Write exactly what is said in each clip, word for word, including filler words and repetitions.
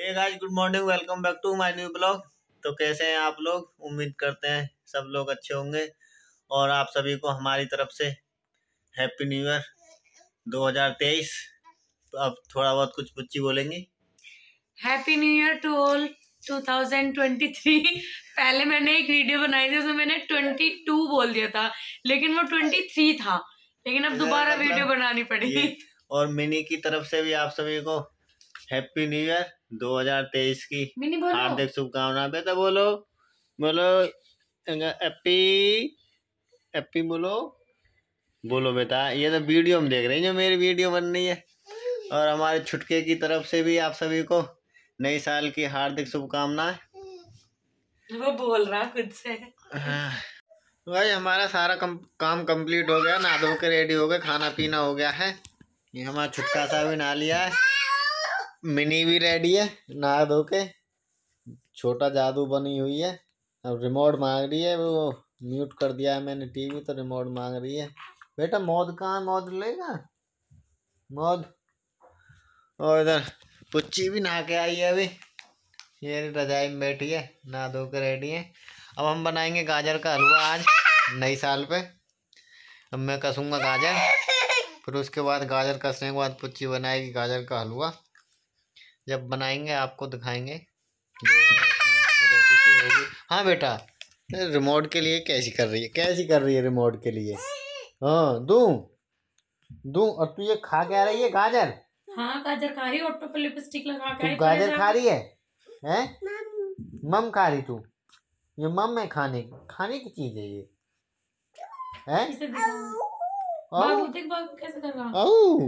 Hey guys, good morning. Welcome back to my new blog. तो कैसे हैं आप लोग? उम्मीद करते हैं सब लोग अच्छे होंगे और आप सभी को हमारी तरफ से हैप्पी न्यू ईयर दो हज़ार तेईस। तो अब थोड़ा बहुत कुछ पुच्ची बोलेंगी। Happy new year to all two thousand twenty three. पहले मैंने एक वीडियो बनाई थी उसमें मैंने बाईस बोल दिया था, लेकिन वो तेईस था। लेकिन अब दोबारा मतलब वीडियो बनानी पड़ी। और मिनी की तरफ से भी आप सभी को हैप्पी न्यू ईयर दो हज़ार तेईस की हार्दिक शुभकामनाएं। बेटा बोलो बोलो हैप्पी हैप्पी बोलो बोलो बेटा। ये तो वीडियो में देख रहे हैं जो मेरी वीडियो बन रही है। और हमारे छुटके की तरफ से भी आप सभी को नई साल की हार्दिक शुभकामनाएं। वो बोल रहा खुद से। हाँ भाई, हमारा सारा कम, काम कंप्लीट हो गया, नहा धो के रेडी हो गए, खाना पीना हो गया है। ये हमारा छुटका सा भी नहा लिया है, मिनी भी रेडी है नहा धो के। छोटा जादू बनी हुई है। अब रिमोट मांग रही है, वो म्यूट कर दिया है मैंने टीवी, तो रिमोट मांग रही है। बेटा मौत कहाँ? मौत लेगा मौत। और इधर पुच्ची भी नहा के आई है अभी, ये रजाई में बैठी है, नहा धो के रेडी है। अब हम बनाएंगे गाजर का हलवा आज नई साल पे। अब मैं कसूँगा गाजर, फिर उसके बाद गाजर कसने के बाद पुच्ची बनाएगी गाजर का हलवा। जब बनाएंगे आपको दिखाएंगे जो रेसिपी होगी। हाँ बेटा, रिमोट के लिए कैसी कर रही है कैसी कर रही है रिमोट के लिए। हाँ दूं दूं और तू ये खा के आ रही है गाजर? हाँ गाजर खा रही है, ऑटो पे लिपस्टिक लगा के। तू गाजर खा रही है हैं? मम खा रही तू? ये मम है, खाने खाने की चीज है ये है। बाबू देख बाबू कैसे कर रहा।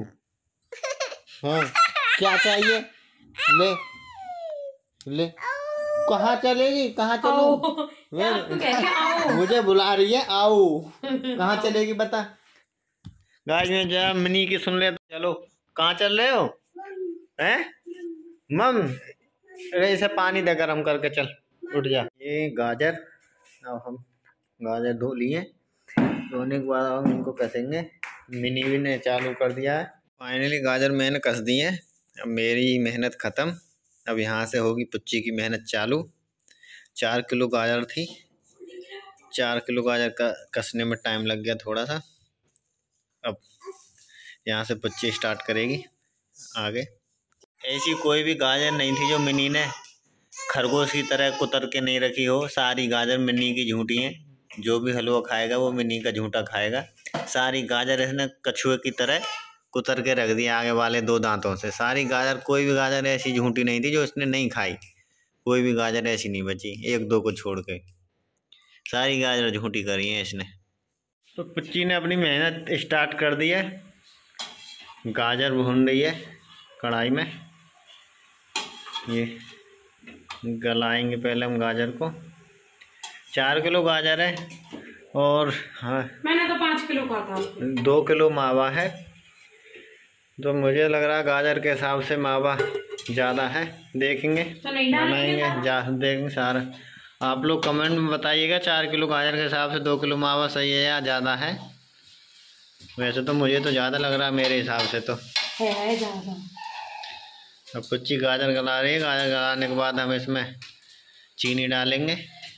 हाँ क्या चाहिए? ले ले। कहाँ चलेगी? कहाँ चलूं? मुझे बुला रही है, आओ। कहाँ चलेगी बता। गाइस में जरा मिनी की सुन ले। चलो कहाँ चल रहे हो? हैं मम? अरे इसे पानी दे गरम करके, चल उठ जा। ये गाजर, अब हम गाजर धो लिए, धोने के बाद हम इनको कसेंगे। मिनी भी ने चालू कर दिया है। फाइनली गाजर मैंने कस दी है। अब मेरी मेहनत ख़त्म, अब यहाँ से होगी पुच्ची की मेहनत चालू। चार किलो गाजर थी, चार किलो गाजर का कसने में टाइम लग गया थोड़ा सा। अब यहाँ से पुच्ची स्टार्ट करेगी आगे। ऐसी कोई भी गाजर नहीं थी जो मिनी ने खरगोश की तरह कुतर के नहीं रखी हो। सारी गाजर मिनी की झूठी हैं। जो भी हलवा खाएगा वो मिनी का झूठा खाएगा। सारी गाजर इसने कछुए की तरह कुतर के रख दिया आगे वाले दो दांतों से। सारी गाजर, कोई भी गाजर ऐसी झूठी नहीं थी जो इसने नहीं खाई। कोई भी गाजर ऐसी नहीं बची, एक दो को छोड़ के सारी गाजर झूठी करी है इसने। तो पुच्ची ने अपनी मेहनत स्टार्ट कर दी है। गाजर भून रही है कढ़ाई में। ये गलाएंगे पहले हम गाजर को। चार किलो गाजर है और हाँ मैंने तो पाँच किलो का था। दो किलो मावा है, तो मुझे लग रहा है गाजर के हिसाब से मावा ज़्यादा है। देखेंगे तो बनाएंगे जा देखेंगे सारा। आप लोग कमेंट में बताइएगा चार किलो गाजर के हिसाब से दो किलो मावा सही है या ज़्यादा है। वैसे तो मुझे तो ज़्यादा लग रहा है, मेरे हिसाब से तो है ज़्यादा। अब पुच्ची गाजर गला रही है। गाजर गलाने के बाद हम इसमें चीनी डालेंगे।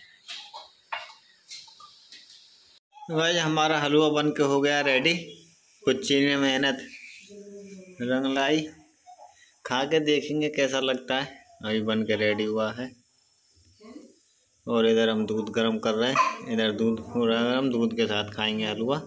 भाई हमारा हलवा बन के हो गया रेडी। पुच्ची ने मेहनत रंग लाई, खा के देखेंगे कैसा लगता है। अभी बन के रेडी हुआ है। और इधर हम दूध गर्म कर रहे हैं, इधर दूध हो रहा है, हम दूध के साथ खाएंगे हलवा।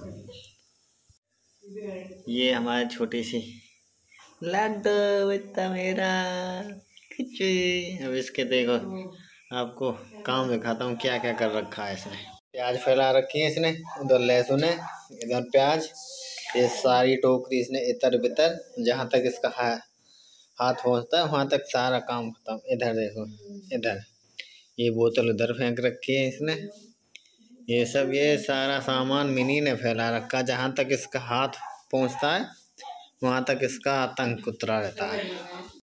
ये हमारी छोटी सी लड्डू बेटा मेरा खिचड़ी। अब इसके देखो आपको काम दिखाता हूँ क्या क्या कर रखा है इसने। प्याज फैला रखी है इसने, उधर लहसुन है, इधर प्याज। ये सारी टोकरी इसने इतर बितर, जहाँ तक इसका हा, हाथ पहुँचता है वहाँ तक सारा काम खत्म। इधर देखो, इधर ये बोतल उधर फेंक रखी है इसने। ये सब ये सारा सामान मिनी ने फैला रखा। जहाँ तक इसका हाथ पहुँचता है वहाँ तक इसका आतंक उतरा रहता है।